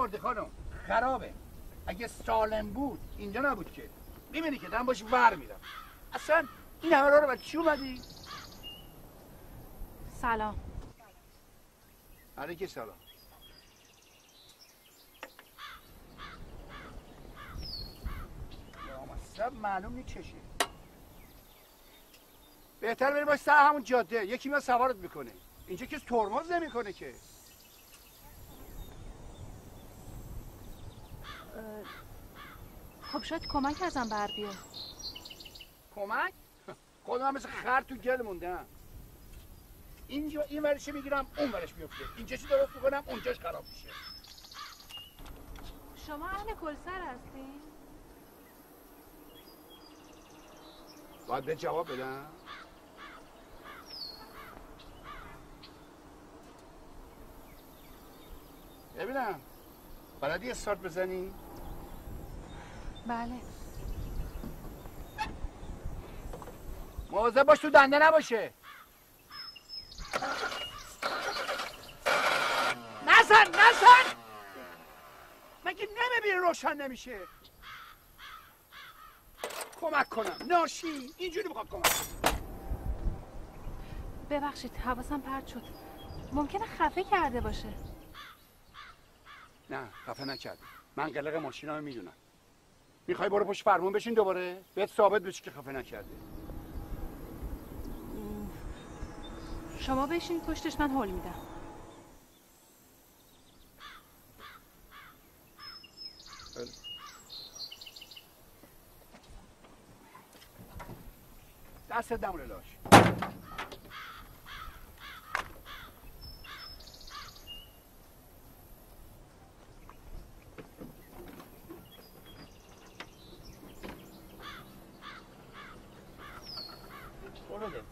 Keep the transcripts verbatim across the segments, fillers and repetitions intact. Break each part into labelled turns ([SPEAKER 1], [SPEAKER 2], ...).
[SPEAKER 1] مرده خانم خرابه. اگه سالم بود اینجا نبود که. میبینی که دارم باش ور میرم. اصلا این همه راه رو برای چی اومدی؟
[SPEAKER 2] سلام.
[SPEAKER 1] علیک سلام. لامصب معلوم نیست چشه. بهتر بریم باش سر همون جاده یکی میاد سوارت میکنه. اینجا کسی ترمز نمیکنه که.
[SPEAKER 2] خب شاید کمک ازم بر بیاد.
[SPEAKER 1] کمک؟ خودم مثل خر تو گل موندم. اینجا این ورشه میگیرم اون ورش میفته. اینجا چی درست میکنم اونجاش خراب میشه.
[SPEAKER 2] شما اهل کلسر هستین؟
[SPEAKER 1] باید به جواب بدم. ببینم بلدی استارت بزنی؟
[SPEAKER 2] بله.
[SPEAKER 1] مواظب باش تو دنده نباشه. نزن نزن. مگه نمیبینی روشن نمیشه؟ کمک کنم ناشی اینجوری میخواد کمک کنم.
[SPEAKER 2] ببخشید حواسم پرت شد. ممکنه خفه کرده باشه.
[SPEAKER 1] نه خفه نکرد. من قلق ماشینا رو میدونم. میخوای برو پشت فرمون بشین دوباره بهت ثابت بشه که خفه نکرده.
[SPEAKER 2] شما بشین پشتش من هول میدم.
[SPEAKER 1] دست دمونه لاش. برو ده.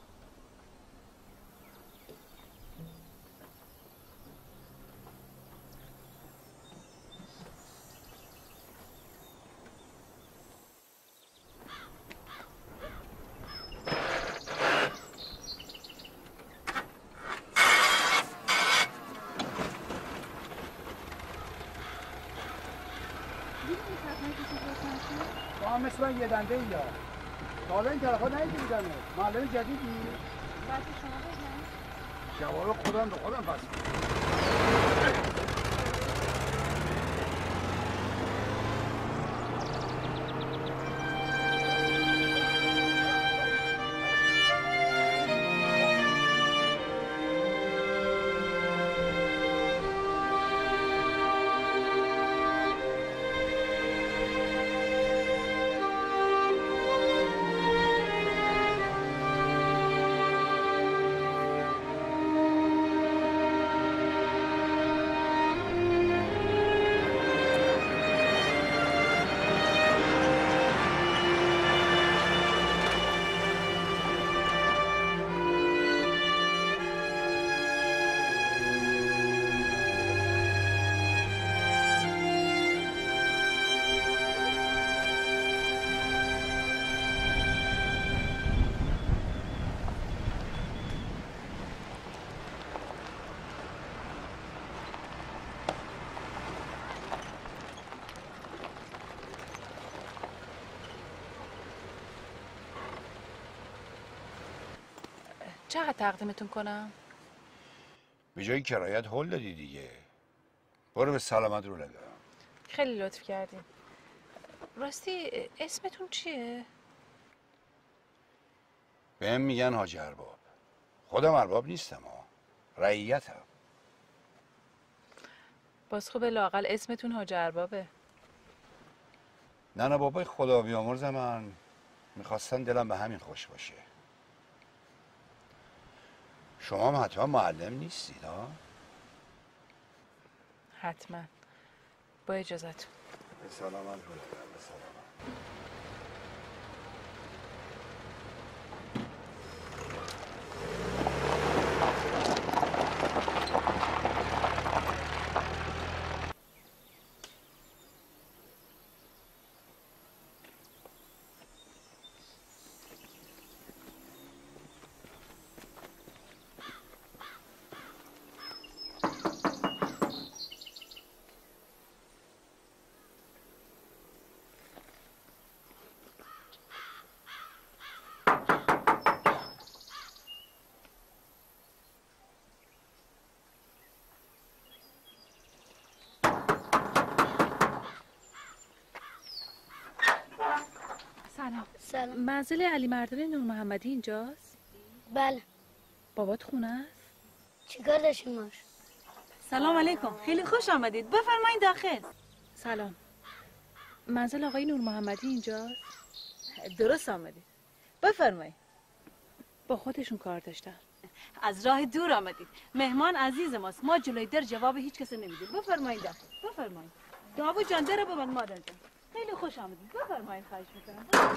[SPEAKER 1] تو هم مثل من یه دنده ای یا تا حالا این طرف ها نهیدیدمه. معلم جدیدی؟
[SPEAKER 2] بچه شما بزن.
[SPEAKER 1] جواب خودم به خودم پس.
[SPEAKER 2] چقدر تقدیمتون کنم؟
[SPEAKER 1] به جای کرایت هول دادی دیگه. برو به سلامت رو نگم.
[SPEAKER 2] خیلی لطف کردین. راستی اسمتون چیه؟
[SPEAKER 1] بهم میگن حاجی ارباب. خودم ارباب نیستم ها. رعیتم.
[SPEAKER 2] باز خوبه لااقل اسمتون حاجی اربابه.
[SPEAKER 1] نه نه بابای خدا بیامرز من میخواستن دلم به همین خوش باشه. شما هم حتما معلم نیستید ها؟
[SPEAKER 2] حتما. با اجازتون.
[SPEAKER 1] به سلامت رو لگم. به سلامت.
[SPEAKER 2] سلام.
[SPEAKER 3] سلام.
[SPEAKER 2] منزل علی مردان نور محمدی اینجاست؟
[SPEAKER 3] بله.
[SPEAKER 2] بابات خونه است؟
[SPEAKER 3] چیکار داشتیم باش؟
[SPEAKER 4] سلام علیکم. خیلی خوش آمدید. بفرمایید داخل.
[SPEAKER 2] سلام. منزل آقای نور محمدی اینجاست؟
[SPEAKER 4] درست آمدید. بفرمایید.
[SPEAKER 2] با خودشون کار داشتن.
[SPEAKER 4] از راه دور آمدید. مهمان عزیز ماست. ما جلوی در جواب هیچ کس نمیدیم. بفرمایید داخل. بفرمایید. داوود جان در ببند مادر جان. خیلی خوش آمدید. بفرمایید خواهش می‌کنم.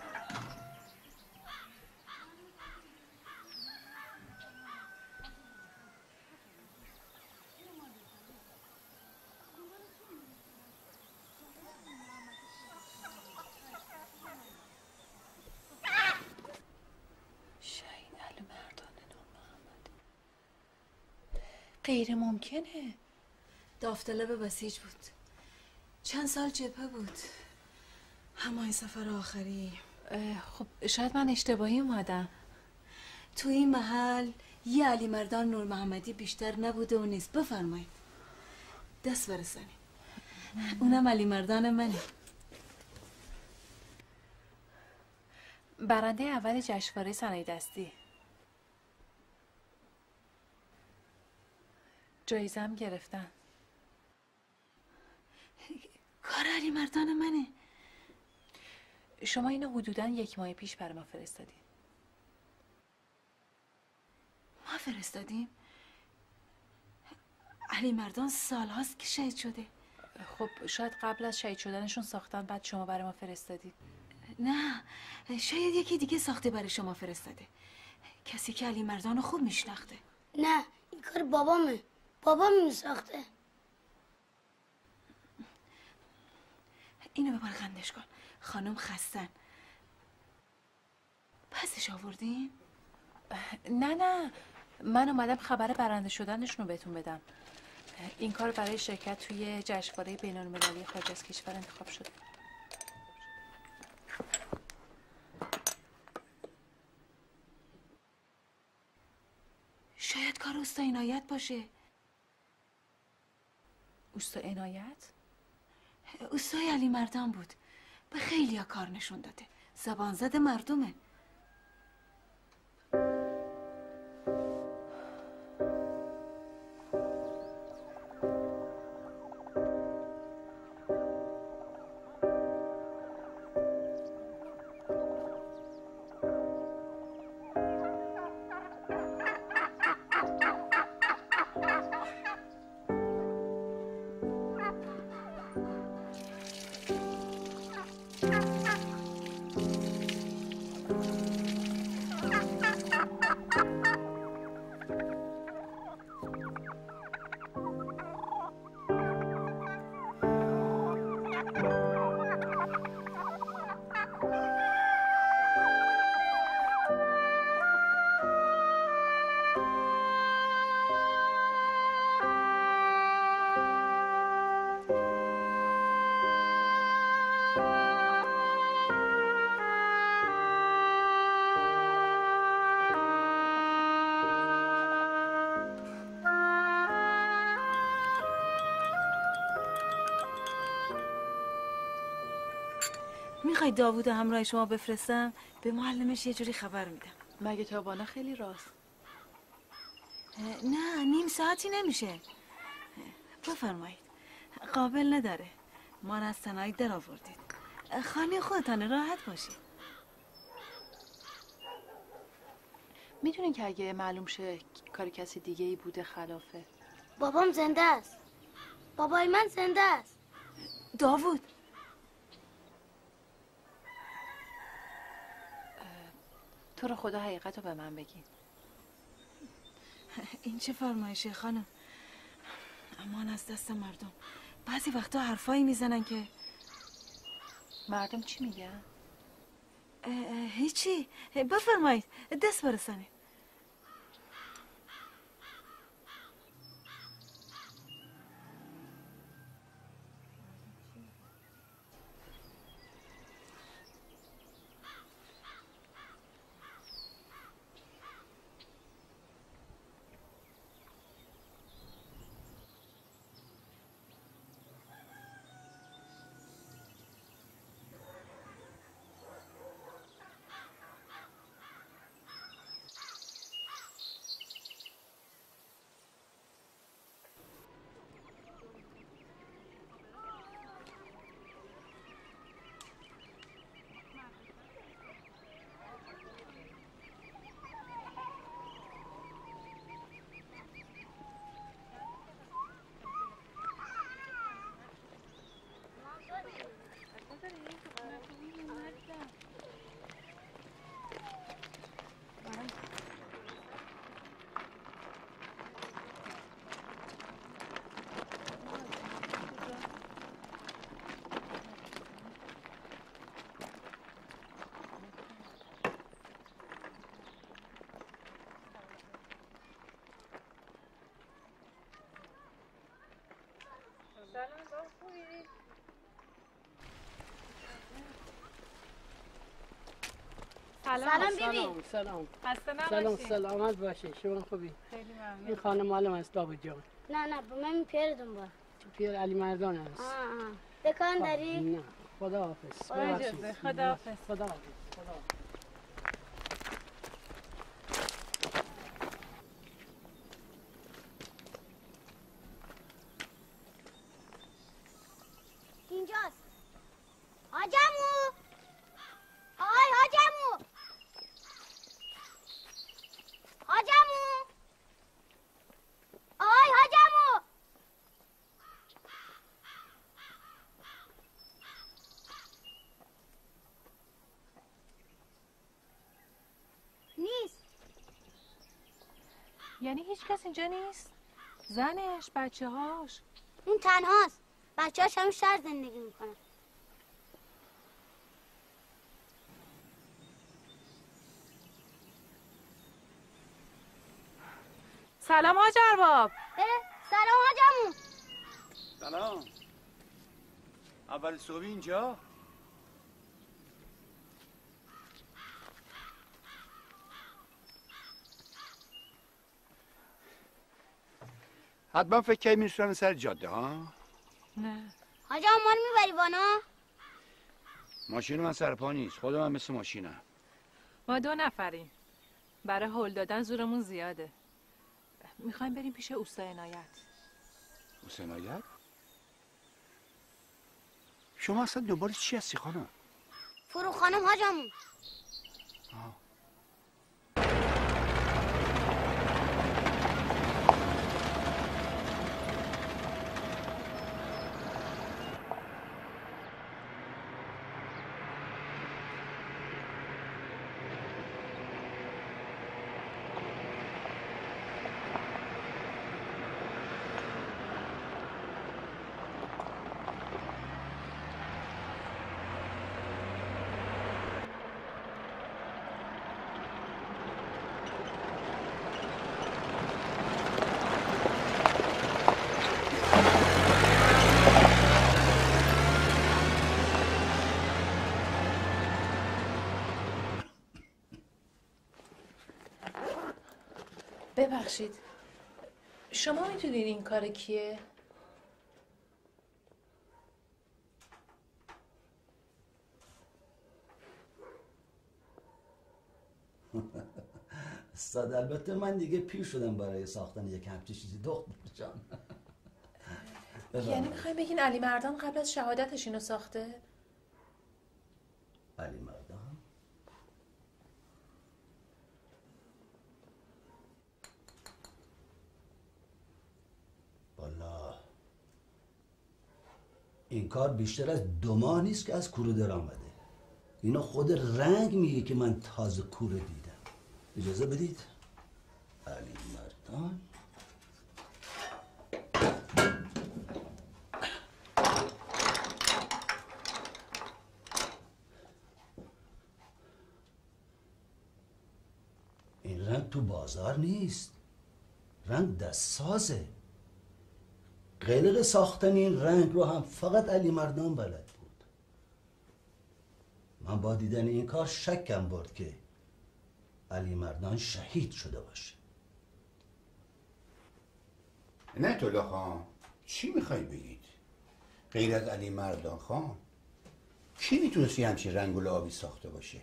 [SPEAKER 2] غیر ممکنه.
[SPEAKER 5] داوطلب بسیج بود. چند سال جبهه بود. همه سفر آخری.
[SPEAKER 2] خب شاید من اشتباهی اومدم.
[SPEAKER 5] تو این محل یه علی مردان نور محمدی بیشتر نبوده و نیست. بفرمایید دست برسانید. اونم علی مردان منه.
[SPEAKER 2] برنده اول جشنواره صنایع دستی. جایزه هم گرفتن.
[SPEAKER 5] کار علی مردان منه.
[SPEAKER 2] شما اینو حدوداً یک ماه پیش برای ما فرستادی.
[SPEAKER 5] ما فرستادیم؟ علی مردان سال هاست که شهید شده.
[SPEAKER 2] خب شاید قبل از شهید شدنشون ساختن بعد شما برای ما فرستادی.
[SPEAKER 5] نه شاید یکی دیگه ساخته برای شما فرستاده. کسی که علی مردان رو خوب میشناخته.
[SPEAKER 3] نه این کار بابامه. بابام اینو ساخته.
[SPEAKER 5] اینو ببر خندش کن. خانم خستن. پسش آوردیم؟
[SPEAKER 2] نه نه من اومدم خبر برنده شدنشون رو بهتون بدم. این کار برای شرکت توی جشنواره بین‌المللی خارج از کشور انتخاب شده.
[SPEAKER 5] شاید کار اوستا عنایت باشه.
[SPEAKER 2] اوستا عنایت؟
[SPEAKER 5] اوستای علی مردان بود. به خیلی ها کار نشون داده. زبان زد مردمه. میخوای داوود همراه شما بفرستم؟ به معلمش یه جوری خبر میدم.
[SPEAKER 2] مگه تا بالا خیلی راست؟
[SPEAKER 5] نه نیم ساعتی نمیشه. بفرمایید. قابل نداره. ما را از صنایع در آوردید. خانه خودتانه راحت باشید.
[SPEAKER 2] میدونین که اگه معلوم شه کار کسی دیگه ای بوده خلافه.
[SPEAKER 3] بابام زنده است. بابای من زنده است.
[SPEAKER 5] داوود
[SPEAKER 2] تو رو خدا حقیقت رو به من بگین.
[SPEAKER 5] این چه فرمایشه خانم؟ امان از دست مردم. بعضی وقتا حرفایی میزنن که
[SPEAKER 2] مردم چی میگن؟
[SPEAKER 5] هیچی. بفرمایید دست برسانید.
[SPEAKER 3] سلام بیبی.
[SPEAKER 6] سلام
[SPEAKER 4] خسته
[SPEAKER 6] سلام
[SPEAKER 4] نباشی.
[SPEAKER 6] سلامت باشی. شما خوبی؟
[SPEAKER 4] خیلی ممنون.
[SPEAKER 6] این خانم معلم است داوود جان.
[SPEAKER 3] نه نه با من پیر دنبال.
[SPEAKER 6] پیر علی مردان است.
[SPEAKER 3] آه آه. دکان داری؟
[SPEAKER 6] نه خدا حافظ.
[SPEAKER 3] خدا
[SPEAKER 6] ببخشید.
[SPEAKER 4] اجازه. خدا حافظ.
[SPEAKER 6] خدا حافظ. خدا حافظ.
[SPEAKER 3] اینجاست. حاجمو. آی حاجمو. حاجمو. آی حاجمو. نیست.
[SPEAKER 2] یعنی هیچ کس اینجا نیست؟ زنش، بچه هاش؟
[SPEAKER 3] اون تنهاست. بچه هاش هم شهر زندگی میکنن.
[SPEAKER 2] سلام حاج ارباب.
[SPEAKER 3] اه، سلام حاجمو.
[SPEAKER 1] سلام. اول صبح اینجا؟ حتما فکر کنی میرسونم سر جاده ها؟
[SPEAKER 2] نه.
[SPEAKER 3] حاجمو ما رو میبری بانا؟
[SPEAKER 1] ماشین من سر پا نیست. خودم هم مثل ماشینم.
[SPEAKER 2] ما دو نفریم. برای هل دادن زورمون زیاده. میخوایم بریم پیش اوستا عنایت.
[SPEAKER 1] اوستا عنایت؟ شما اصلا دنبال چی هستی خانم؟
[SPEAKER 3] فرو خانم حاجمو.
[SPEAKER 1] آه.
[SPEAKER 2] ببخشید، شما میتونید این کار کیه؟
[SPEAKER 7] استاد البته من دیگه پیر شدم برای ساختن یک همچین چیزی دختر جان.
[SPEAKER 2] یعنی میخوایم بگین علی مردان قبل از شهادتش اینو ساخته؟
[SPEAKER 7] علی مردان؟ والا این کار بیشتر از دو ماه نیست که از کوره در آمده. اینا خود رنگ میگه که من تازه کوره دیدم. اجازه بدید. علی مردان این رنگ تو بازار نیست. رنگ دستسازه. قلق ساختن این رنگ رو هم فقط علی مردان بلد بود. من با دیدن این کار شکم برد که علی مردان شهید شده باشه.
[SPEAKER 1] نه طلا خان، چی میخوای بگید؟ غیر از علی مردان خان کی میتونستی همچین رنگول آبی ساخته باشه؟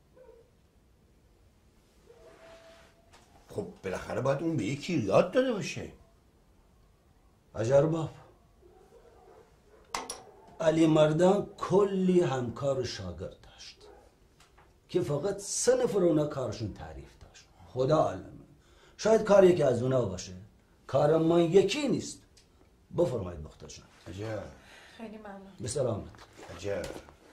[SPEAKER 1] خب بالاخره باید اون به یکی یاد داده باشه.
[SPEAKER 7] عجرباب علی مردان کلی همکار و شاگرد داشت که فقط سه نفر اونا کارشون تعریف داشت. خدا عالمه، شاید کار یکی از اونا باشه. کار من یکی نیست. بفرمایید مختار جان.
[SPEAKER 1] عجب.
[SPEAKER 2] خیلی ممنون.
[SPEAKER 7] به سلامت.
[SPEAKER 1] عجب.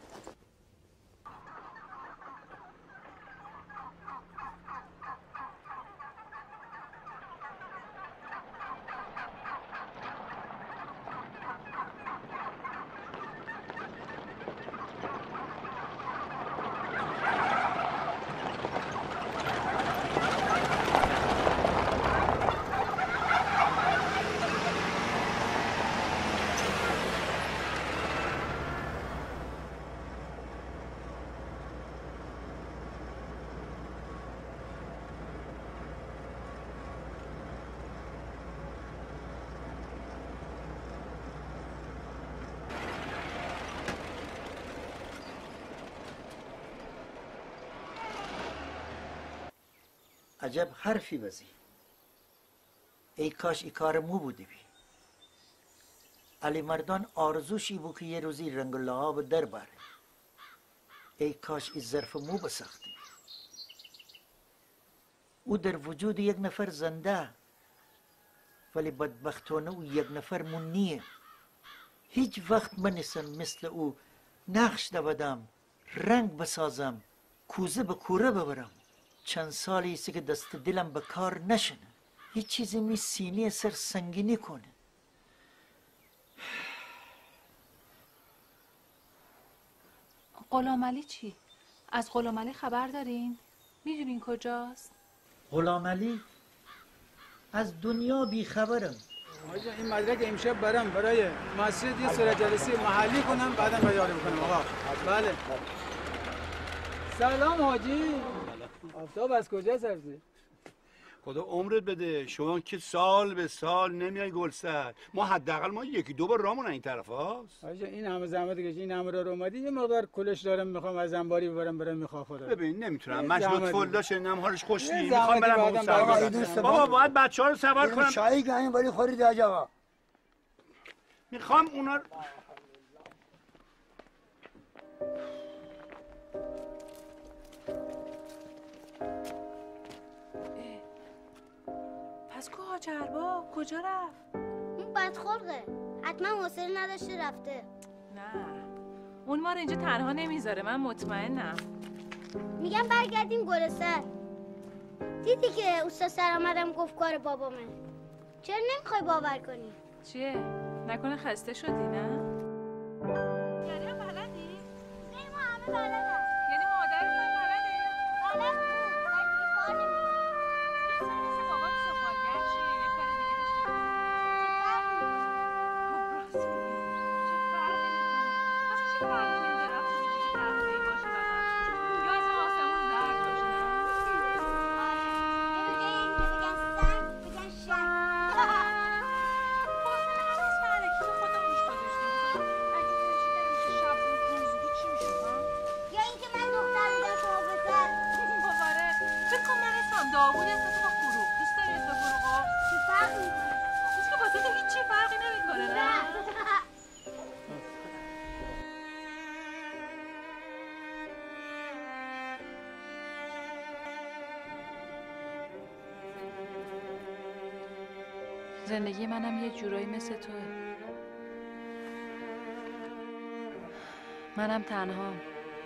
[SPEAKER 8] عجب حرفی بزی. ای کاش ای کار مو بودی بی. علی مردان آرزوشی بود که یه روزی رنگ الله به در بره. ای کاش ای ظرف مو بساختی. او در وجود یک نفر زنده، ولی بدبختانه او یک نفر مون نیه. هیچ وقت منیسم مثل او نقش نبدم، رنگ بسازم، کوزه به کوره ببرم. چند سالی ایسی که دست دلم به کار نشنه. هیچ چیزی می سینی سر سنگینی کنه.
[SPEAKER 2] غلام علی چی؟ از غلام علی خبر دارین؟ میدونین کجاست؟
[SPEAKER 8] غلام علی از دنیا بی خبرم.
[SPEAKER 9] آقا این مدرک امشب برام برای مسجد یه صورت جلسه محلی کنم، بعدم بیاره بکنم. آقا بله. سلام حاجی. آفتاب از کجا سبزی؟
[SPEAKER 1] خدا عمرت بده، شما که سال به سال نمیای گلسر. ما حداقل ما یکی دو بار رامون این طرف هاست.
[SPEAKER 9] آجا این همه زحمت کشی، این همه راه اومدی، یه مقدار کلش دارم میخوام از انباری ببرم برام میخوام خدا.
[SPEAKER 1] ببین نمیتونم، مشروط فولدا شنیدم حالش خوش نیست،
[SPEAKER 9] زحمتی
[SPEAKER 1] میخوام برم
[SPEAKER 9] بعدم
[SPEAKER 1] اون
[SPEAKER 9] بعد
[SPEAKER 1] سر. بابا باید بچه‌ها رو سوار کنم.
[SPEAKER 10] چای گاین بری خورید آقا.
[SPEAKER 1] میخوام اونا رو
[SPEAKER 2] پس کو حاج ارباب کجا رفت؟
[SPEAKER 3] اون بدخلقه، حتما حوصله نداشته رفته.
[SPEAKER 2] نه اون ما رو اینجا تنها نمیذاره، من مطمئنم.
[SPEAKER 3] میگم برگردیم گلستر. دیدی که استاد سرآمدم گفت کار بابامه. چرا نمیخوای باور کنی؟
[SPEAKER 2] چیه؟ نکنه خسته شدی نه؟
[SPEAKER 3] یعنی هم بلدی؟ نه ما همه بلدم.
[SPEAKER 2] یعنی مادرت هم بلده؟
[SPEAKER 3] بلد بود، ولی دیگه کار نمیکنه.
[SPEAKER 2] دوست داری مثل بابات سفالگر چی؟ یه کار دیگه داشته باشی.
[SPEAKER 3] چه فرقی میکنه؟
[SPEAKER 2] خب راست میگی. چه فرقی میکنه؟ پس چی فرق کنیم درخت رو بگیری تقریبی باشه و نه؟ یا از آسمون درد باشه نه؟
[SPEAKER 3] آره. به این که بگن سنگ، بگن شنگ.
[SPEAKER 2] داوود اسم تو با فروغ دوست داری اسم فروغا؟
[SPEAKER 3] چه فرقی میکنه؟
[SPEAKER 2] هیچ که واسه تو هیچی فرقی نمیکنه نه؟ زندگی منم یه جورایی مثل توه. منم تنهام.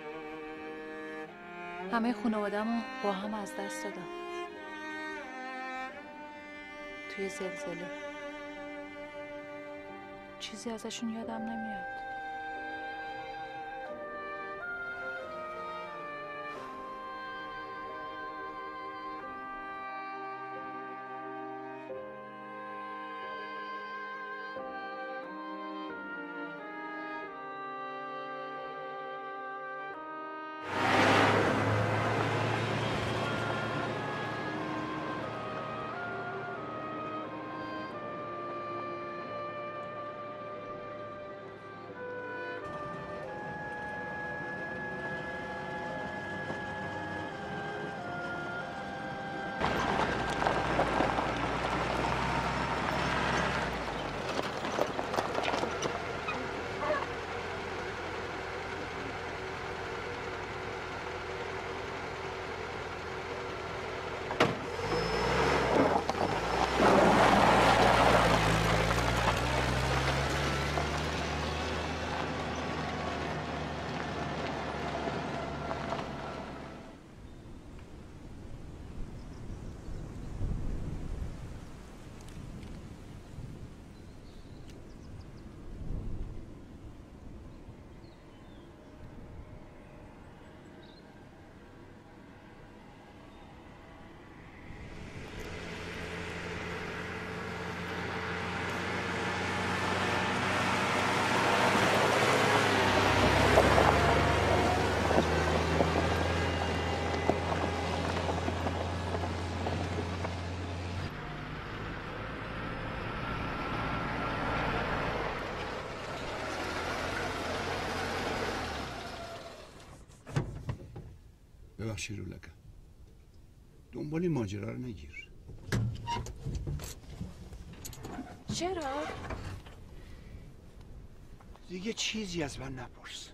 [SPEAKER 2] همه خانواده‌مو با هم از دست دادم توی زلزله. چیزی ازشون یادم نمیاد.
[SPEAKER 1] ببخشی رو لکه دنبال این ماجرا رو نگیر.
[SPEAKER 2] چرا؟
[SPEAKER 1] دیگه چیزی از من نپرس.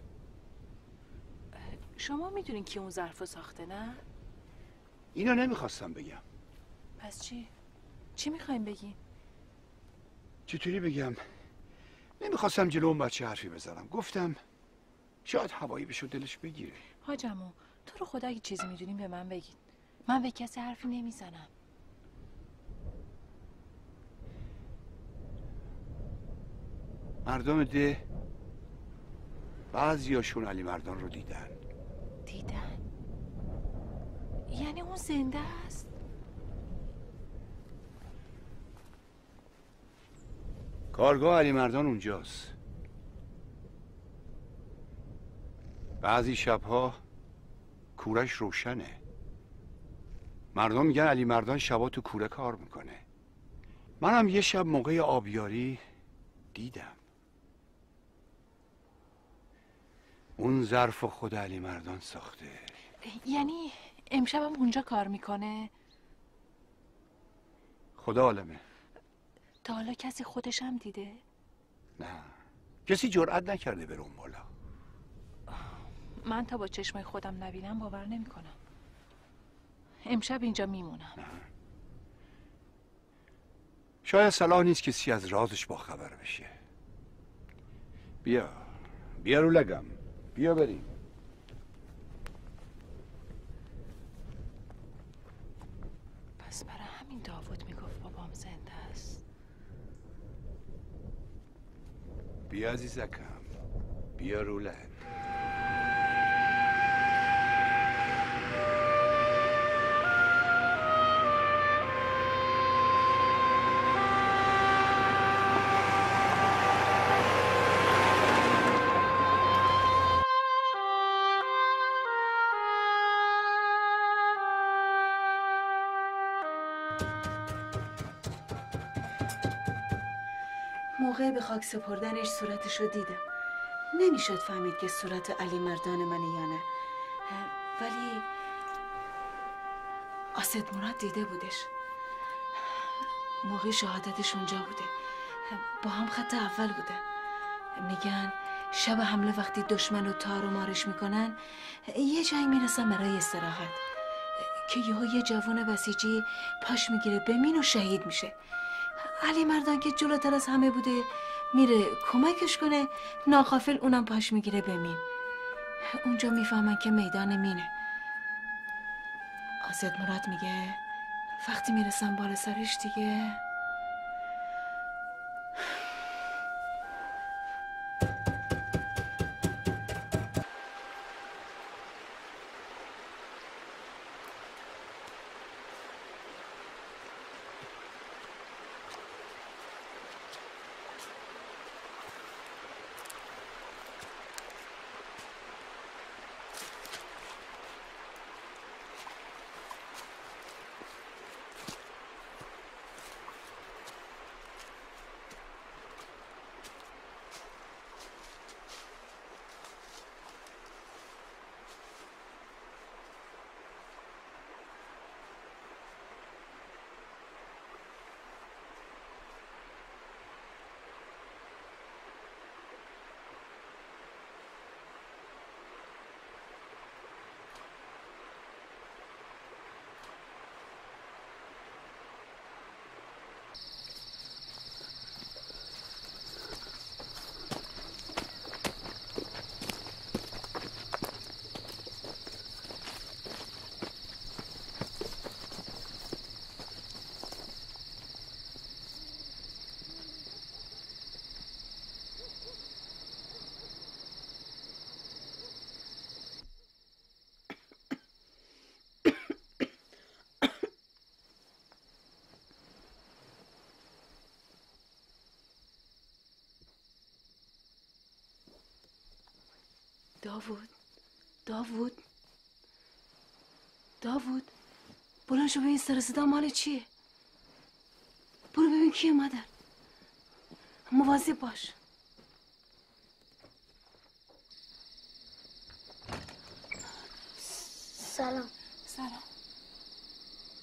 [SPEAKER 2] شما میدونین کی اون ظرفو ساخته نه؟
[SPEAKER 1] اینو نمیخواستم بگم.
[SPEAKER 2] پس چی؟ چی میخوایم بگین؟
[SPEAKER 1] چطوری بگم؟ نمیخواستم جلو اون بچه حرفی بزنم. گفتم شاید هوایی بشو دلش بگیره.
[SPEAKER 2] حاج عمو تو رو خدا اگه چیزی میدونین به من بگین. من به کسی حرفی نمیزنم.
[SPEAKER 1] مردم ده بعضیاشون علی مردان رو دیدن.
[SPEAKER 2] دیدن؟ یعنی اون زنده است؟
[SPEAKER 1] کارگاه علی مردان اونجاست. بعضی شبها کورش روشنه. مردم میگن علی مردان شبا تو کوره کار میکنه. منم یه شب موقع آبیاری دیدم. اون ظرف خود علی مردان ساخته.
[SPEAKER 2] یعنی امشبم اونجا کار میکنه؟
[SPEAKER 1] خدا عالمه.
[SPEAKER 2] تا حالا کسی خودش هم دیده؟
[SPEAKER 1] نه کسی جرئت نکرده بره اون بالا.
[SPEAKER 2] من تا با چشمای خودم نبینم باور نمیکنم. امشب اینجا میمونم.
[SPEAKER 1] نه. شاید صلاح نیست کسی از رازش با خبر بشه. بیا بیا رو لگم. بیا بریم.
[SPEAKER 2] پس برای همین داوود میگفت بابام زنده است.
[SPEAKER 1] بیا عزیزکم. بیا رو لگ.
[SPEAKER 5] موقع به خاک سپردنش صورتش رو دیدم. نمیشد فهمید که صورت علی مردان منه یا نه، ولی آسد مراد دیده بودش. موقع شهادتش اونجا بوده. با هم خط اول بودن. میگن شب حمله وقتی دشمن رو تار و مارش میکنن یه جایی میرسن برای استراحت که یهو یه جوان بسیجی پاش میگیره بمین و شهید میشه. علی مردان که جلوتر از همه بوده میره کمکش کنه، ناغافل اونم پاش میگیره بمین. اونجا میفهمن که میدان مینه. آزد مراد میگه وقتی میرسن بالا سرش دیگه داوود داوود داوود بلند شو ببین سر صدا مال چیه. برو ببین کیه مادر. مواظب باش.
[SPEAKER 3] سلام.
[SPEAKER 2] سلام.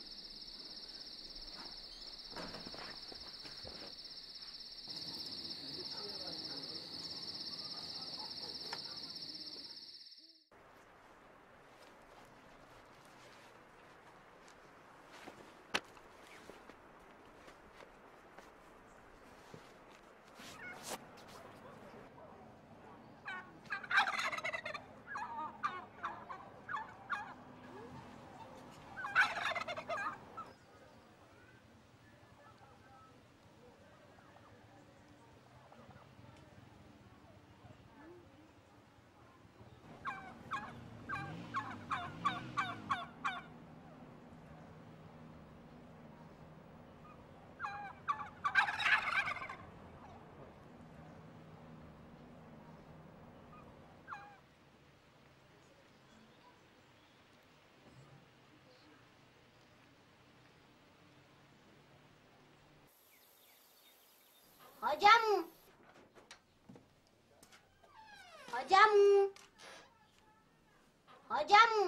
[SPEAKER 3] حاجمو حاجمو حاجمو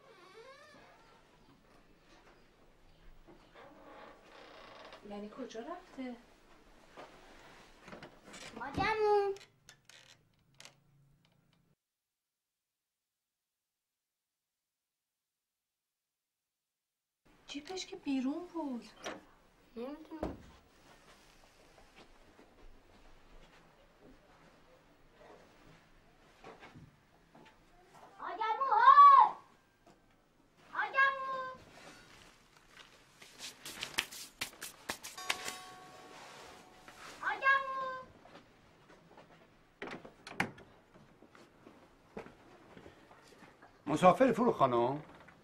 [SPEAKER 2] یعنی کجا رفته؟
[SPEAKER 3] حاجمو
[SPEAKER 2] جیبش که بیرون بود.
[SPEAKER 3] نمیدونم. حاجمو های حاجمو حاجمو
[SPEAKER 1] مسافر فرو خانم.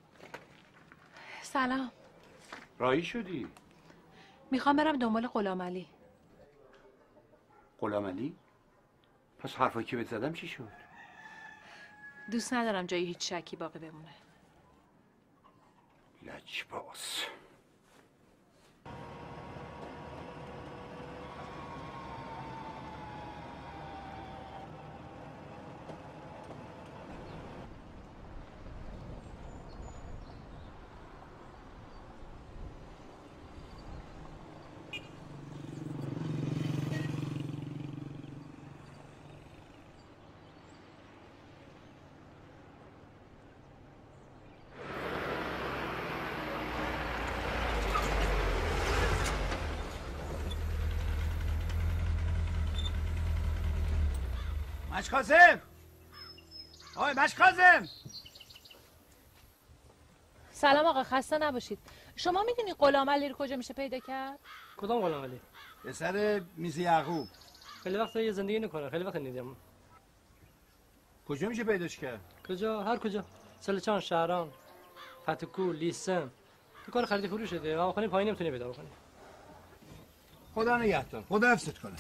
[SPEAKER 2] سلام.
[SPEAKER 1] رایی شدی؟
[SPEAKER 2] میخوام برم دنبال غلامعلی.
[SPEAKER 1] غلامعلی؟ پس حرفایی که بهت زدم چی شد؟
[SPEAKER 2] دوست ندارم جایی هیچ شکی باقی بمونه.
[SPEAKER 1] لجباز.
[SPEAKER 9] مشکازم آی مشکازم.
[SPEAKER 2] سلام آقا، خسته نباشید. شما میدونی غلامعلی رو کجا میشه پیدا کرد؟
[SPEAKER 6] کدام غلامعلی؟
[SPEAKER 9] پسر میز یعقوب.
[SPEAKER 6] خیلی وقت یه زندگی نکنه، خیلی وقت ندیدم.
[SPEAKER 9] کجا میشه پیداش کرد؟
[SPEAKER 6] کجا؟ هر کجا. سلچان، شهران، فتکو، لیسن. تو کار خرید فروش شده. آخرین پایین نمیتونی پیدا بکنی.
[SPEAKER 9] خدا نگهدار. خدا حفظت کنه.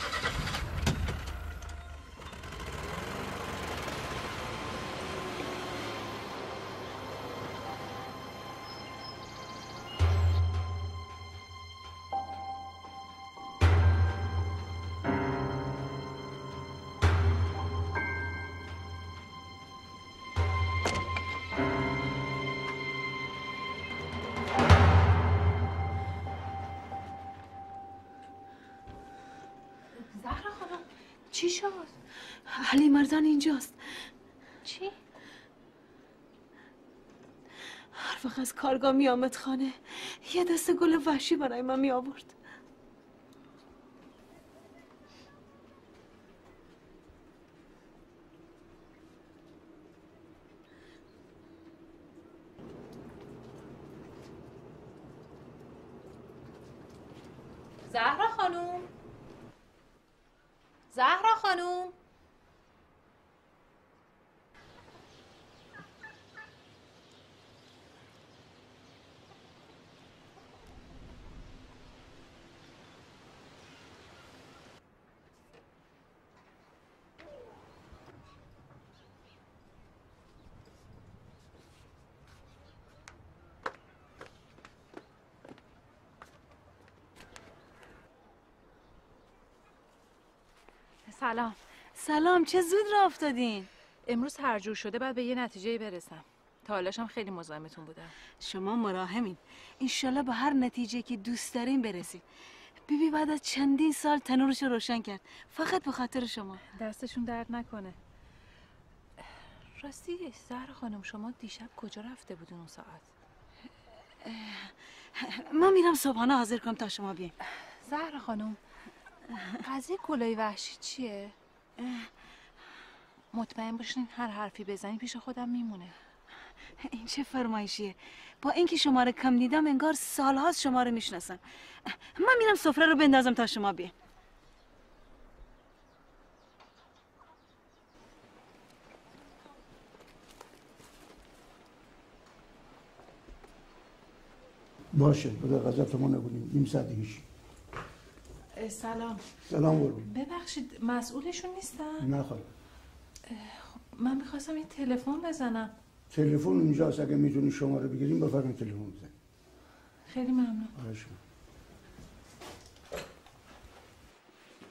[SPEAKER 2] زهرا خانم چی شد؟
[SPEAKER 5] علی مردان اینجاست.
[SPEAKER 2] چی؟
[SPEAKER 5] هر وقت از کارگاه می آمد خانه یه دسته گل وحشی برای من می آورد.
[SPEAKER 2] زهرا خانم، زهرا خانم. سلام.
[SPEAKER 5] سلام، چه زود راه افتادین؟
[SPEAKER 2] امروز هر جور شده بعد به یه نتیجه برسم. تا حالاشم خیلی مزاحمتون بودم.
[SPEAKER 5] شما مراهمین. انشالله به هر نتیجه که دوست دارین برسید. بیبی بعد از چندین سال تنورش رو روشن کرد، فقط به خاطر شما.
[SPEAKER 2] دستشون درد نکنه. راستی زهرا خانم، شما دیشب کجا رفته بودین اون ساعت؟
[SPEAKER 5] من میرم صبحانه حاضر کنم تا شما بیاین.
[SPEAKER 2] زهرا خانم، قضیه گلای وحشی چیه؟ مطمئن باشین هر حرفی بزنی پیش خودم میمونه.
[SPEAKER 5] این چه فرمایشیه؟ با اینکه شما رو کم دیدم انگار سالهاست شما رو میشناسم. من میرم سفره رو بندازم تا شما بیاین.
[SPEAKER 10] باشه بده غذا ما نگونیم نیم ساعت دیگه.
[SPEAKER 2] سلام.
[SPEAKER 10] سلام قربون.
[SPEAKER 2] ببخشید مسئولشون نیستن؟
[SPEAKER 10] نه خواهد.
[SPEAKER 2] من میخواستم یه تلفن بزنم.
[SPEAKER 10] تلفن اونجاست، اگه میتونی شما رو بگیریم بفرمایید تلفن بزنید.
[SPEAKER 2] خیلی ممنون.
[SPEAKER 10] آره شما.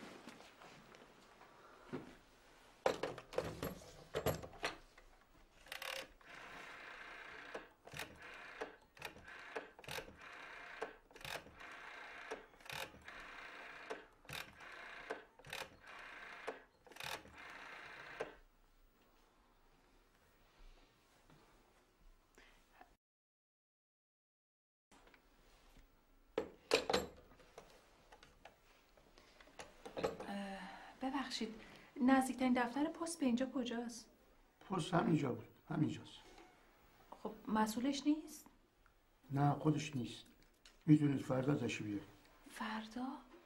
[SPEAKER 2] ببخشید نزدیکترین دفتر پست به اینجا کجاست؟
[SPEAKER 10] پست همینجا بود، همینجاست.
[SPEAKER 2] خب مسئولش نیست؟
[SPEAKER 10] نه خودش نیست. میتونید فردا تشریف بیارید.
[SPEAKER 2] فردا؟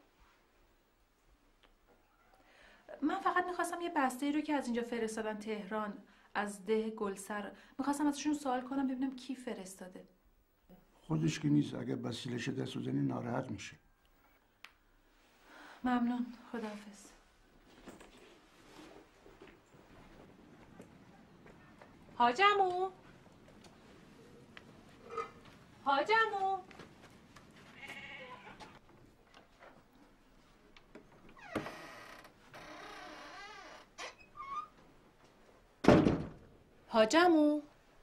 [SPEAKER 2] من فقط میخواستم یه بسته رو که از اینجا فرستادن تهران از ده گلسر میخواستم ازشون سوال کنم ببینم کی فرستاده.
[SPEAKER 10] خودش که نیست، اگه وسیله‌ش دست بزنی ناراحت میشه.
[SPEAKER 2] ممنون، خداحافظ. حاجمو حاجمو حاجمو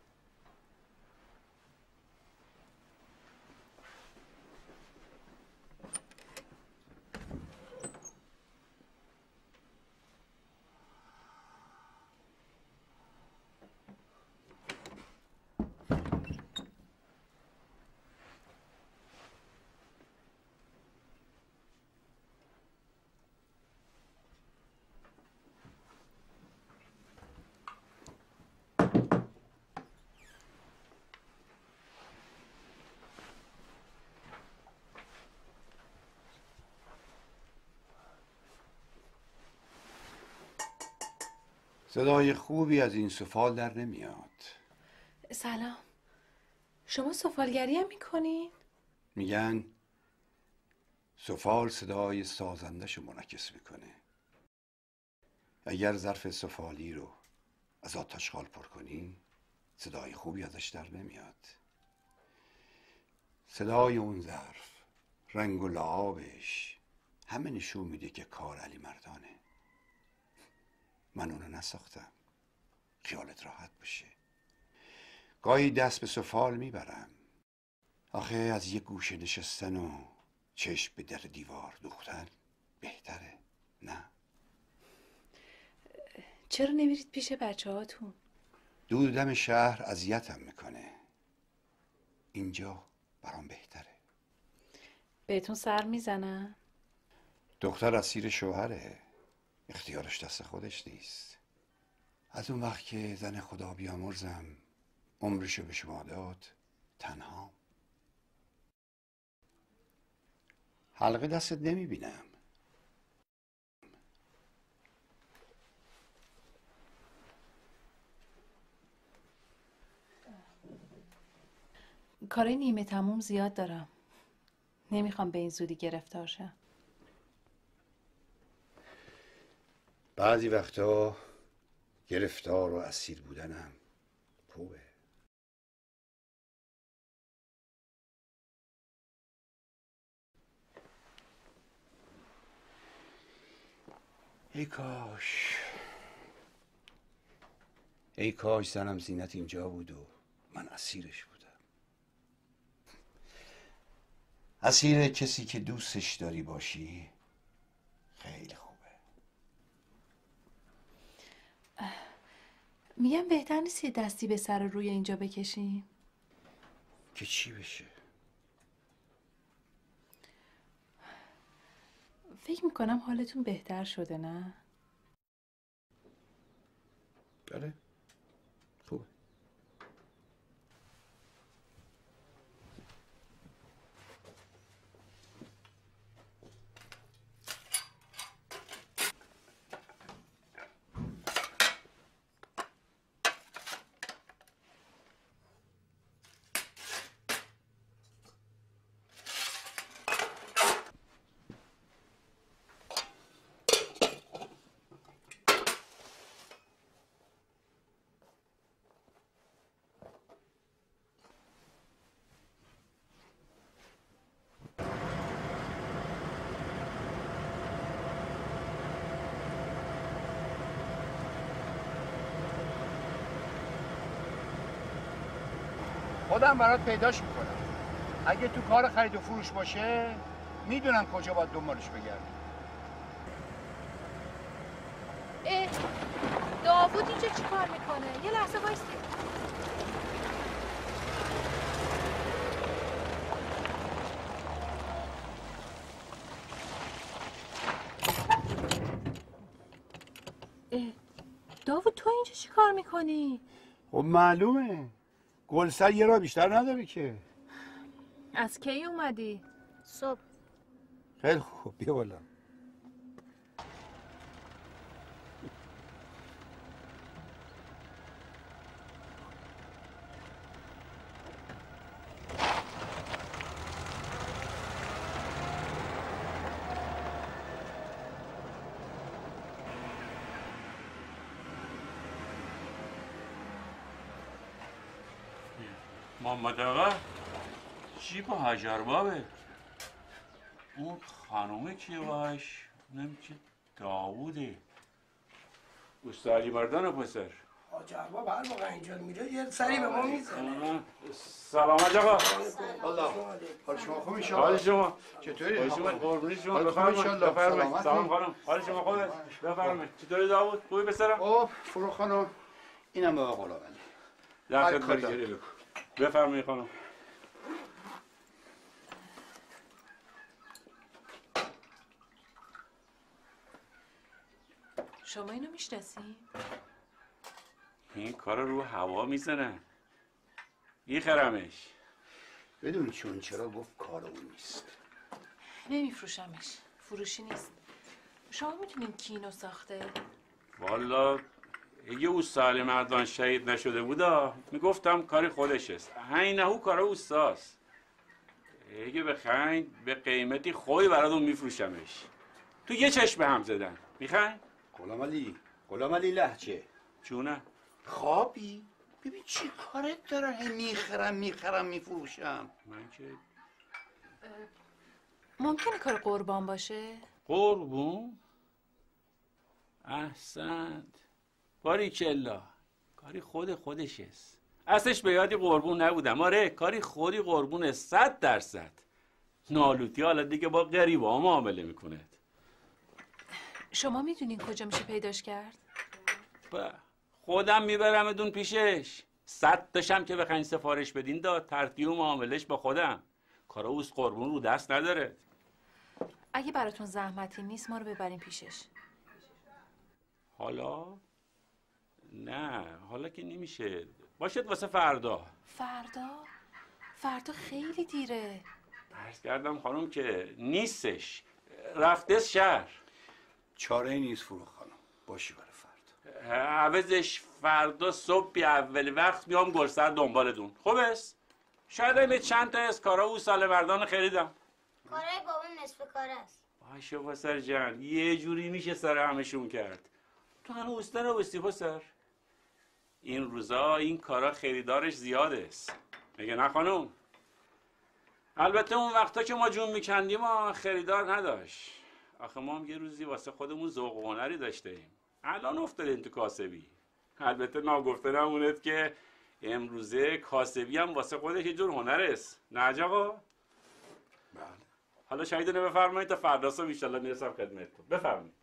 [SPEAKER 1] صدای خوبی از این سفال در نمیاد.
[SPEAKER 2] سلام، شما سفالگری هم میکنین؟
[SPEAKER 1] میگن سفال صدای سازندش منعکس میکنه. اگر ظرف سفالی رو از آتشخال پر کنی صدای خوبی ازش در نمیاد. صدای اون ظرف، رنگ و لعابش همه نشون میده که کار علی مردانه. من اونو نساختم، خیالت راحت باشه. گاهی دست به سفال میبرم، آخه از یک گوشه نشستن و چشم به در دیوار دوختن بهتره، نه؟
[SPEAKER 2] چرا نمیرید پیش بچه هاتون؟
[SPEAKER 1] دود دم شهر اذیتم میکنه، اینجا برام بهتره.
[SPEAKER 2] بهتون سر میزنن؟
[SPEAKER 1] دختر اسیر شوهره، اختیارش دست خودش نیست. از اون وقت که زن خدا بیامرزم عمرشو به شما داد تنها. حلقه دستت نمیبینم.
[SPEAKER 2] کارای نیمه تموم زیاد دارم، نمیخوام به این زودی گرفتار شم.
[SPEAKER 1] بعضی وقتا گرفتار و اسیر بودنم خوبه. ای کاش ای کاش زنم زینت اینجا بود و من اسیرش بودم. اسیر کسی که دوستش داری باشی خیلی خوبه.
[SPEAKER 2] میگم بهتر نیست یه دستی به سر روی اینجا بکشیم؟
[SPEAKER 1] که چی بشه؟
[SPEAKER 2] فکر میکنم حالتون بهتر شده، نه؟
[SPEAKER 1] بله خوبه. خودم برات پیداش میکنم. اگه تو کار خرید و فروش باشه میدونم کجا باید دنبالش بگردم.
[SPEAKER 2] اه داوود اینجا چی کار میکنه؟ یه لحظه وایستی. تو اینجا چی کار میکنی؟
[SPEAKER 1] خب معلومه گلسر یه را بیشتر نداره که.
[SPEAKER 2] از کی اومدی؟
[SPEAKER 3] صبح.
[SPEAKER 1] خیلی خوب بیا بالا.
[SPEAKER 11] محمد آقا چی با حجر بابه؟ اون خانومه کیه باش؟ نمی که داووده اوستا علی مردان پسر
[SPEAKER 12] حاج ارباب هر موقع اینجا میره یه سری به ما میزنه.
[SPEAKER 11] سلام حاج آقا.
[SPEAKER 1] الله حال شما خوب میشه؟
[SPEAKER 11] حال شما
[SPEAKER 1] چطوری؟
[SPEAKER 11] حال شما قربونی شما
[SPEAKER 1] حال خوب
[SPEAKER 11] بفرمایید
[SPEAKER 1] انشالله.
[SPEAKER 11] بفرمایید.
[SPEAKER 1] سلامتی؟
[SPEAKER 11] سلام خانم حال شما خوبه؟ بفرمایید. چطوری داوود؟ خوبی پسرم؟
[SPEAKER 1] خب فرو خانم اینم به آقا غلامعلی.
[SPEAKER 11] در
[SPEAKER 1] هر کاری
[SPEAKER 11] خدمتم.
[SPEAKER 1] داری بکن.
[SPEAKER 11] بفرمایید خانم.
[SPEAKER 2] شما اینو میشناسی؟
[SPEAKER 11] این کار رو هوا میزنه میخرمش.
[SPEAKER 1] بدون چون چرا گفت کار اون نیست.
[SPEAKER 2] نمیفروشمش، فروشی نیست. شما میتونین کی اینو ساخته؟
[SPEAKER 11] والا اگه اوستا علی مردان شهید نشده بودا میگفتم کاری خودش است. همین او کار اوستاست. اگه بخواین به قیمتی خوبی براتون میفروشمش. تو یه چشم هم زدن. میخواین؟
[SPEAKER 1] غلامعلی غلامعلی لهجه
[SPEAKER 11] جونه
[SPEAKER 1] خوابی؟ ببین چی کارت داره هی میخرم میخرم میفروشم.
[SPEAKER 11] من که
[SPEAKER 2] ممکنه کار قربان باشه؟
[SPEAKER 11] قربون؟ احسنت باریکلا کاری خود خودش است. اصلش به یادی قربون نبودم. آره کاری خودی قربونه صد درصد. نالوتی حالا دیگه با غریبا معامله میکنه.
[SPEAKER 2] شما میدونین کجا میشه پیداش کرد؟
[SPEAKER 11] با خودم میبرمدون پیشش. صد تاشم که بخواین سفارش بدین داد. ترتیب و معاملش با خودم. کارا اوست قربون رو دست نداره.
[SPEAKER 2] اگه براتون زحمتی نیست ما رو ببرین پیشش.
[SPEAKER 11] حالا؟ نه حالا که نمیشه. باشد واسه فردا.
[SPEAKER 2] فردا؟ فردا خیلی دیره.
[SPEAKER 11] عرض کردم خانم که نیستش. رفته شهر.
[SPEAKER 1] چاره ای نیست فرو خانم. باشی برای فردا.
[SPEAKER 11] عوضش فردا صبح بی اول وقت میام گلسر دنبالتون. خوب است؟ شاید این چند تا از کارا او سال مردان خریدم.
[SPEAKER 3] کارهای بابام نصف کار است.
[SPEAKER 11] باشه پسر جان یه جوری میشه سر همشون کرد. تو هنو اوستا نبستی پسر. این روزا این کارا خریدارش زیاده است. میگه نه خانم؟ البته اون وقتا که ما جون میکندیم ما خریدار نداشت. آخه ما هم یه روزی واسه خودمون ذوق و هنری داشتیم. الان افتادیم تو کاسبی. البته ناگفته نموند که امروزه کاسبی هم واسه خودش یه جور هنر است. نه آقا؟
[SPEAKER 1] بله.
[SPEAKER 11] حالا شهیدونه بفرمایید تا فردا صبح ان شاء الله میرسم خدمتتون. بفرمایید.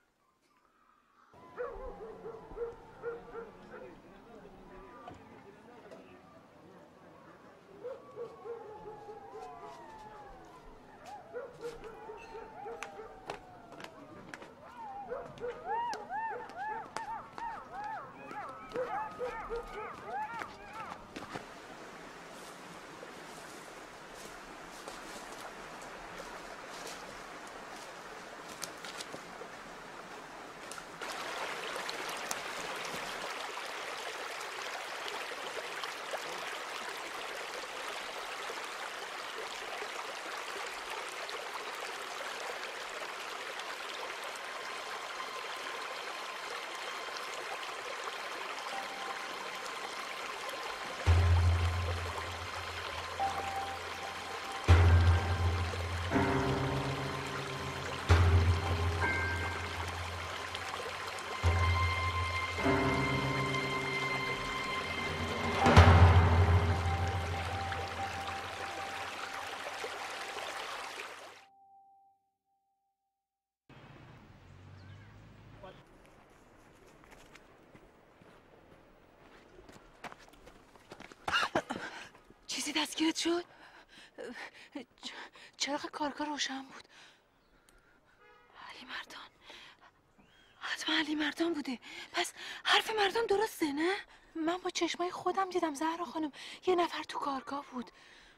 [SPEAKER 2] چیزی دستگیرت شد؟ چراغ کارگاه روشن بود. علی مردان حتما
[SPEAKER 5] علی مردان بوده. پس حرف مردان درسته نه؟ من با چشمای خودم دیدم زهرا خانم یه نفر تو کارگاه بود.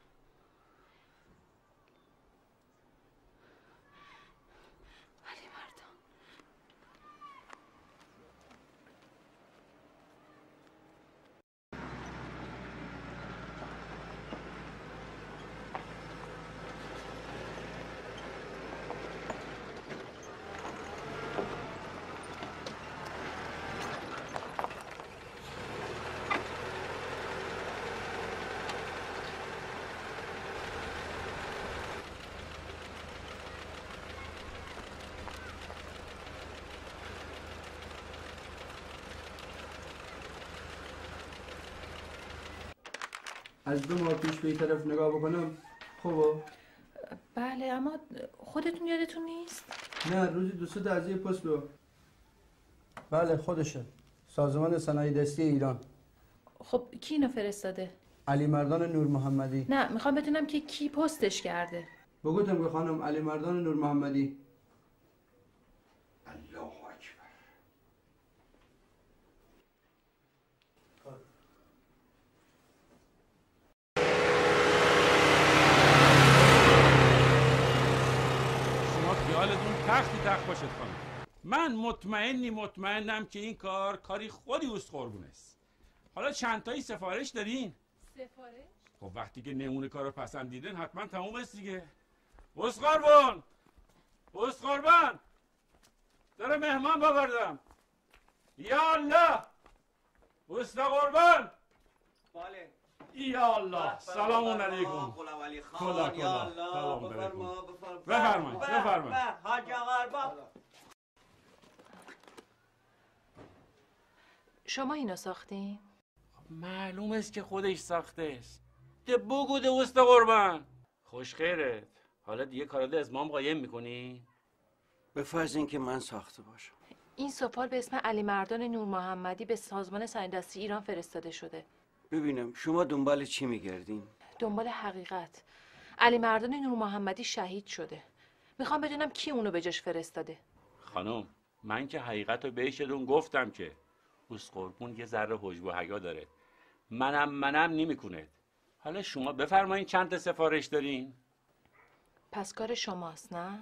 [SPEAKER 9] از دو ماه پیش به این طرف نگاه بکنم خوبه؟
[SPEAKER 2] بله، اما خودتون یادتون نیست؟
[SPEAKER 9] نه، روزی دو سه تا از یه پست رو. بله خودشه، سازمان صنایع دستی ایران.
[SPEAKER 2] خب کی اینو فرستاده؟
[SPEAKER 9] علی مردان نور محمدی.
[SPEAKER 2] نه، میخوام بدونم که کی پستش کرده.
[SPEAKER 9] بگوتم که خانم علی مردان نور محمدی.
[SPEAKER 1] الله اکبر.
[SPEAKER 11] شما خیالتون تختی تخت باشد خانم. من مطمئنی مطمئنم که این کار کاری خودی اوست قربون است. حالا چند تایی سفارش دارین؟
[SPEAKER 2] سفارش؟
[SPEAKER 11] خب وقتی که نمونه کار رو پسندیدن حتما تموم است دیگه. اوست قربان، اوست قربان، داره مهمان ببردم. یا الله، اوست قربان.
[SPEAKER 13] بله.
[SPEAKER 11] یا الله، سلام علیکم.
[SPEAKER 13] غلام علی
[SPEAKER 11] خدا
[SPEAKER 13] خان.
[SPEAKER 11] خدا.
[SPEAKER 13] یا الله،
[SPEAKER 11] سلام
[SPEAKER 13] بفرما
[SPEAKER 11] علیکم.
[SPEAKER 13] بفرما.
[SPEAKER 11] بفرمایید بفرمایید.
[SPEAKER 13] حاج آقا ارباب.
[SPEAKER 2] شما اینو ساختین؟
[SPEAKER 11] معلوم است که خودش ساخته است. ده بگو ده اوست قربان. خوش خیرت. حالا دیگه کاراده از مام قایم میکنی؟
[SPEAKER 13] به فرض اینکه من ساخته باشم.
[SPEAKER 2] این سفال به اسم علی مردان نور محمدی به سازمان صنایع دستی ایران فرستاده شده.
[SPEAKER 13] ببینم شما دنبال چی میگردین؟
[SPEAKER 2] دنبال حقیقت. علی مردان نور محمدی شهید شده. میخوام بدونم کی اونو به جاش فرستاده.
[SPEAKER 11] خانم من که حقیقت رو بهشتون گفتم که اوست قربون یه ذره حجب و حیا داره. منم منم نمیکنه. حالا شما بفرمایین چند تا سفارش دارین؟
[SPEAKER 2] پس کار شماست نه؟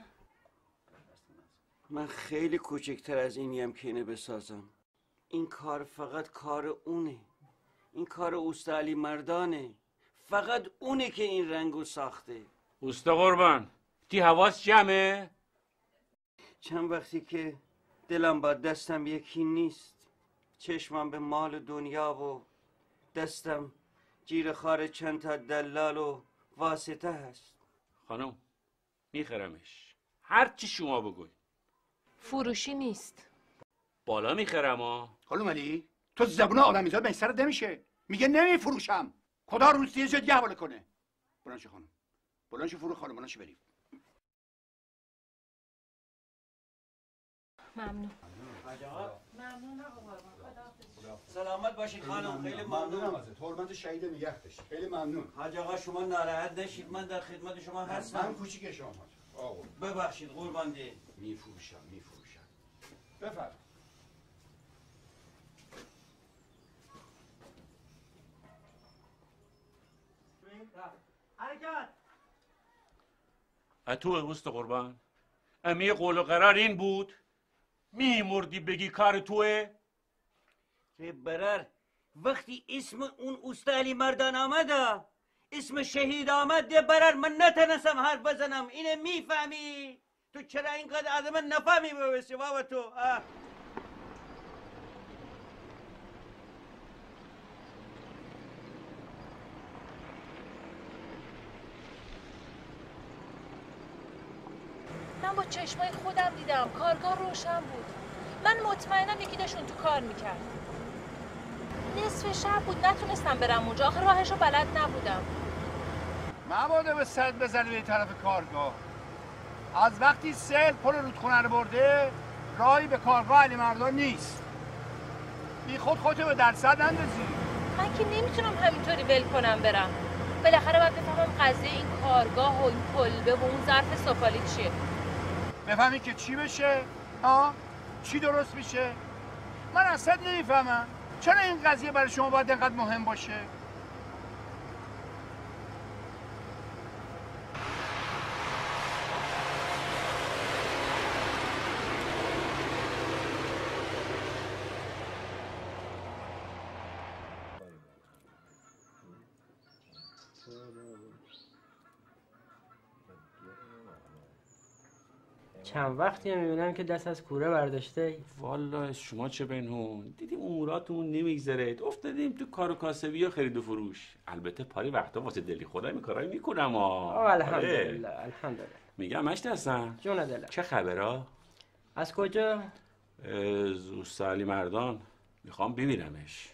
[SPEAKER 13] من خیلی کوچکتر از اینیم که اینو بسازم. این کار فقط کار اونه. این کار اوست علی مردانه. فقط اونه که این رنگو ساخته.
[SPEAKER 11] اوست قربان تی حواس جمعه؟
[SPEAKER 13] چند وقتی که دلم با دستم یکی نیست. چشمم به مال دنیا و دستم جیر خار چند تا دلال و واسطه هست.
[SPEAKER 11] خانم میخرمش هر چی شما بگوی.
[SPEAKER 2] فروشی نیست.
[SPEAKER 11] بالا میخرم ها.
[SPEAKER 1] خانم علی تو زبون آدمیزاد به سرت نمیشه. میگه نمیفروشم. خدا روزی یه جا دیگه حواله کنه. بلند خانم. بلند فرو خانم بلند بریم.
[SPEAKER 2] ممنون.
[SPEAKER 13] ممنون آقا. سلامت باشید خانم. خیلی ممنونم
[SPEAKER 1] ازت. حرمت شهید نگه داشت. خیلی ممنون.
[SPEAKER 13] حاج آقا شما ناراحت نشید. من در خدمت شما هستم.
[SPEAKER 1] من کوچیک شما آقا.
[SPEAKER 13] ببخشید قربان دی.
[SPEAKER 1] میفروشم میفروشم. بفرمایید.
[SPEAKER 13] حرکت.
[SPEAKER 11] اتو اوست قربان امی قول و قرار این بود میمردی بگی کار توه؟
[SPEAKER 13] برر وقتی اسم اون اوست علی مردان آمد اسم شهید آمد ده برر من نتنسم حرف بزنم. اینه میفهمی؟ تو چرا اینقدر آدم نفهمی ببستی بابا تو؟ آه.
[SPEAKER 2] من با چشمای خودم دیدم. کارگاه روشن بود. من مطمئنم یکی داشت تو کار میکرد. نصف شب بود نتونستم برم اونجا. آخه راهشو بلد نبودم.
[SPEAKER 1] مبادا به سرت بزنی به طرف کارگاه. از وقتی سیل پل رودخونه رو برده راهی به کارگاه علی مردان نیست. بی خود خودتو به درصد اندازی.
[SPEAKER 2] من که نمیتونم همینطوری ول کنم برم. بالاخره باید بفهمم قضیه این کارگاه و این کلبه و اون ظرف سفالی چیه.
[SPEAKER 1] بفهمی که چی بشه؟ ها؟
[SPEAKER 10] چی درست میشه؟ من اصلا نمیفهمم چرا این قضیه برای شما باید اینقدر مهم باشه؟
[SPEAKER 14] چند وقتی میبینم که دست از کوره برداشته.
[SPEAKER 11] والا شما چه بنهون دیدیم اموراتمون نمیگذره، افتادیم تو کار و کاسبی و خرید و فروش. البته پاری وقتا واسه دلی خودم این کارایی میکنم ها.
[SPEAKER 14] الحمدلله الحمدلله.
[SPEAKER 11] میگم مشت هستن
[SPEAKER 14] جون دلم.
[SPEAKER 11] چه خبرها؟
[SPEAKER 14] از کجا؟
[SPEAKER 11] از اوست علی مردان. میخوام ببینمش.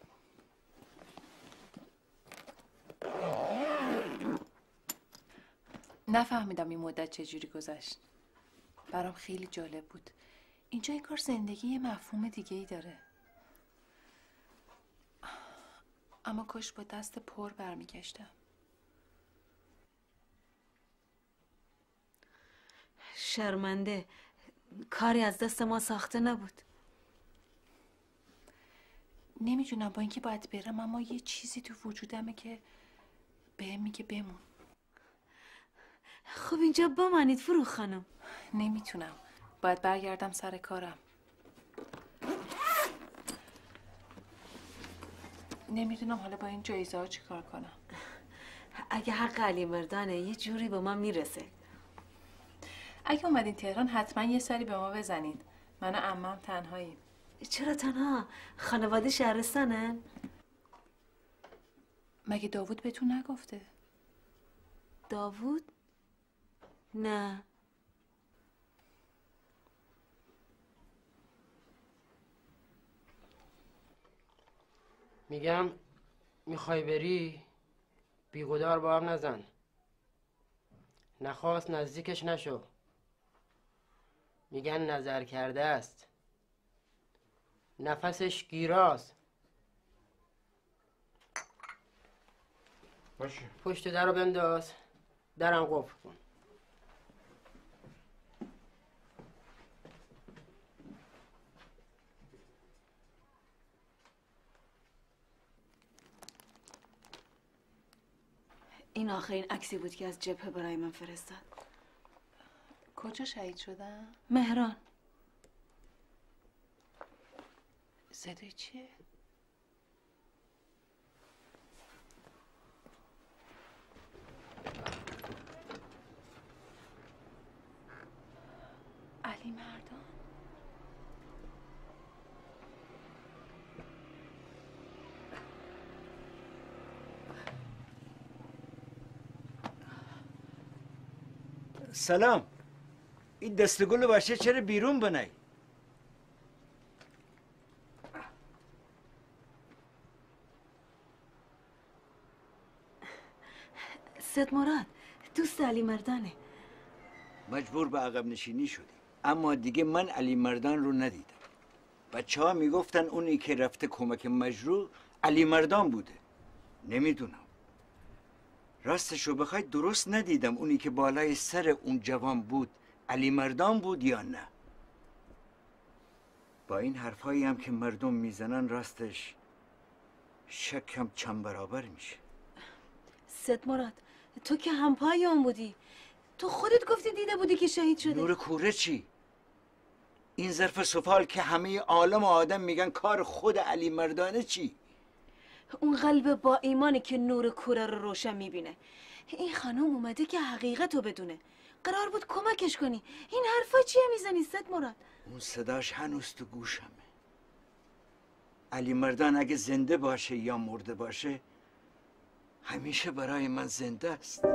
[SPEAKER 5] نفهمیدم این مدت چجوری گذشت. برام خیلی جالب بود. اینجا این کار زندگی یه مفهوم دیگه ای داره. اما کاش با دست پر برمیگشتم.
[SPEAKER 4] شرمنده. کاری از دست ما ساخته نبود.
[SPEAKER 5] نمیدونم با اینکه باید برم اما یه چیزی تو وجودمه که بهم میگه بمون.
[SPEAKER 4] خب اینجا بمانید فروخ خانم.
[SPEAKER 5] نمیتونم. باید برگردم سر کارم. نمیدونم حالا با این جایزه ها چی کار کنم.
[SPEAKER 4] اگه حق علی مردانه یه جوری به ما میرسه.
[SPEAKER 5] اگه اومدین تهران حتما یه سری به ما بزنین. من و عمم تنهاییم.
[SPEAKER 4] چرا تنها؟ خانواده شهرستانن؟
[SPEAKER 5] مگه داوود بهتون نگفته؟
[SPEAKER 4] داوود؟ نه.
[SPEAKER 14] میگم میخوای بری بیگدار با هم نزن. نخواست نزدیکش نشو. میگن نظر کرده است. نفسش گیراست.
[SPEAKER 10] باشه.
[SPEAKER 14] پشت در رو بنداز. درم قفل کن.
[SPEAKER 4] این آخرین عکسی بود که از جبهه برای من فرستاد.
[SPEAKER 5] کجا شهید شدن؟
[SPEAKER 4] مهران.
[SPEAKER 5] صدای چیه؟ علی مردان.
[SPEAKER 13] سلام. این دستگل باشه چرا بیرون بنای؟
[SPEAKER 4] سید مراد دوست علی مردانه.
[SPEAKER 13] مجبور به عقب نشینی شدی. اما دیگه من علی مردان رو ندیدم. بچه ها میگفتن اونی که رفته کمک مجروح علی مردان بوده. نمیدونم. راستش رو بخوای درست ندیدم اونی که بالای سر اون جوان بود علی مردان بود یا نه. با این حرفایی هم که مردم میزنن راستش شکم چند برابر میشه.
[SPEAKER 4] سید مراد تو که همپای اون بودی. تو خودت گفتی دیده بودی که شهید شده.
[SPEAKER 13] نور کوره چی؟ این ظرف سفال که همه عالم و آدم میگن کار خود علی مردانه چی؟
[SPEAKER 4] اون قلب با ایمانی که نور کوره رو روشن میبینه. این خانم اومده که حقیقت رو بدونه. قرار بود کمکش کنی. این حرفا چیه میزنی سید مراد؟
[SPEAKER 13] اون صداش هنوز تو گوشمه. علی مردان اگه زنده باشه یا مرده باشه همیشه برای من زنده است.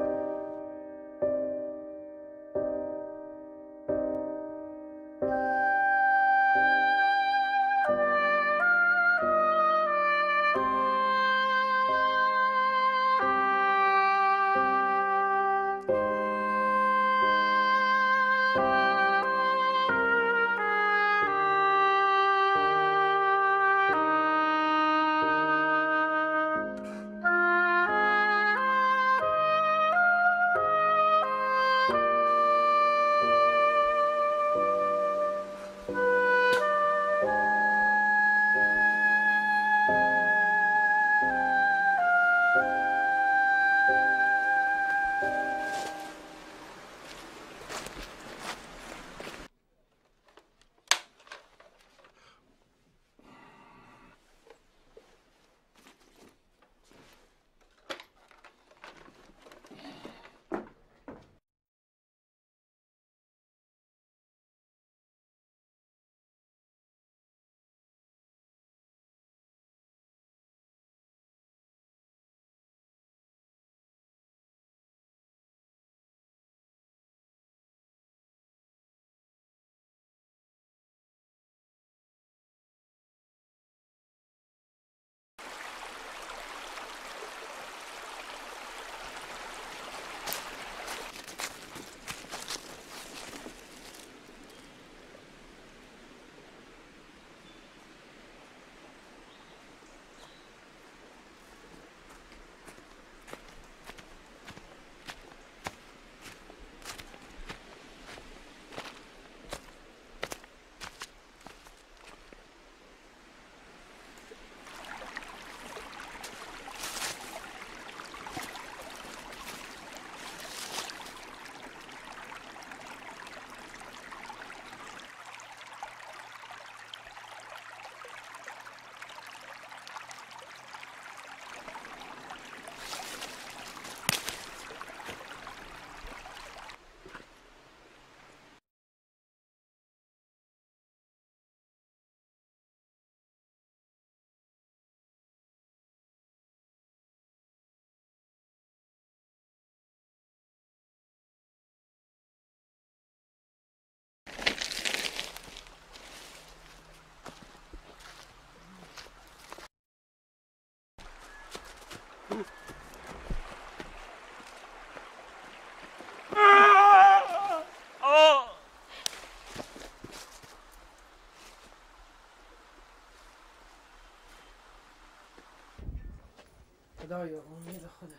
[SPEAKER 14] خدایا امید خودت.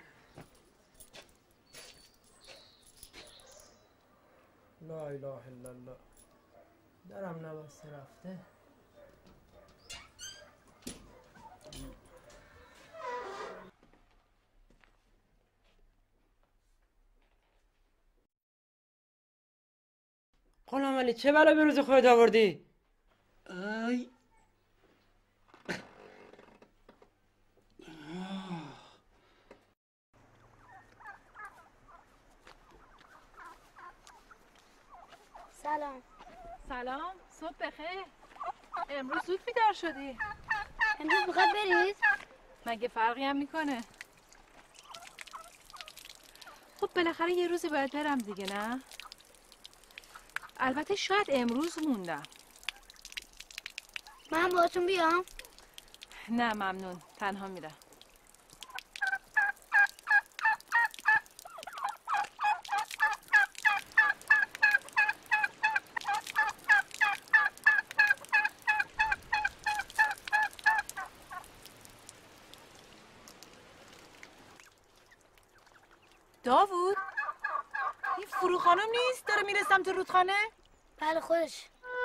[SPEAKER 14] لا اله الا الله. درم نبسته رفته. غلام علی چه بلا به روز خودت آوردی؟
[SPEAKER 11] ای
[SPEAKER 3] سلام.
[SPEAKER 2] سلام، صبح بخیر. امروز زود بیدار شدی.
[SPEAKER 3] امروز میخواد برید؟
[SPEAKER 2] مگه فرقی هم میکنه؟ خب بالاخره یه روزی باید برم دیگه، نه؟ البته شاید امروز موندم.
[SPEAKER 3] من باهاتون بیام؟
[SPEAKER 2] نه ممنون، تنها میرم.
[SPEAKER 4] داوود این فرو خانم نیست داره میره سمت رودخانه؟
[SPEAKER 3] بله خودش.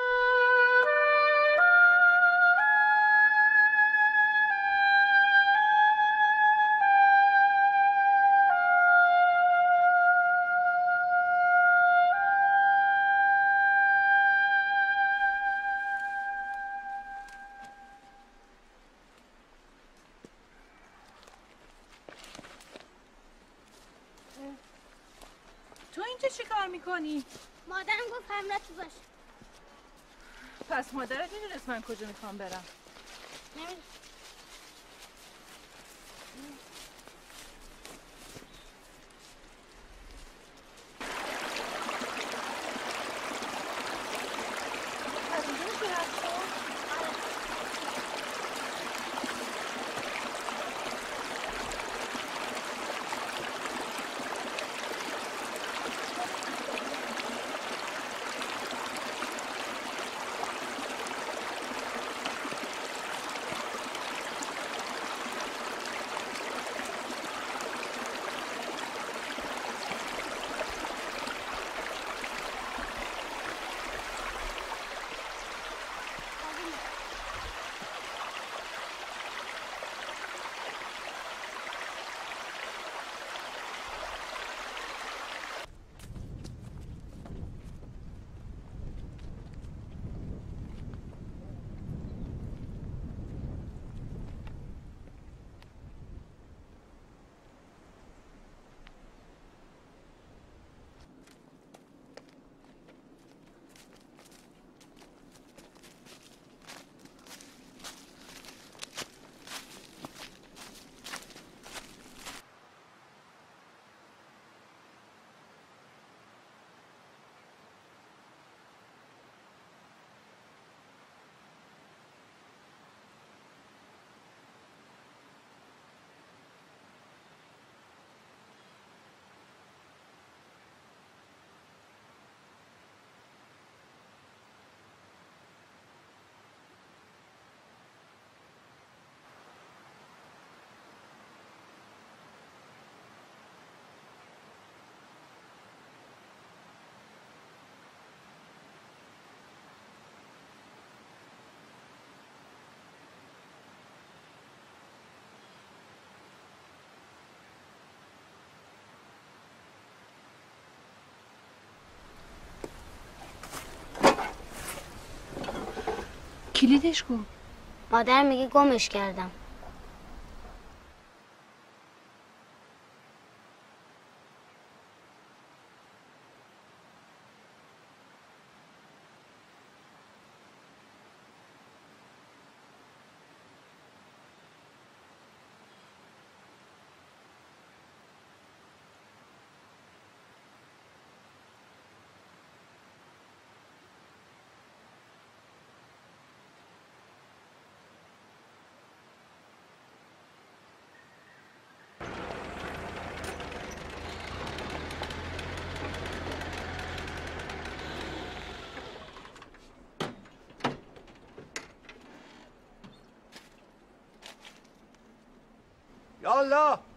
[SPEAKER 2] تو اینجا چی کار میکنی؟
[SPEAKER 3] مادرم گفت همراهت باش.
[SPEAKER 2] پس مادرت میدونست من کجا میخوام برم؟
[SPEAKER 3] نمیدونم.
[SPEAKER 2] کلیدش کو؟
[SPEAKER 3] مادر میگه گمش کردم.
[SPEAKER 15] یا الله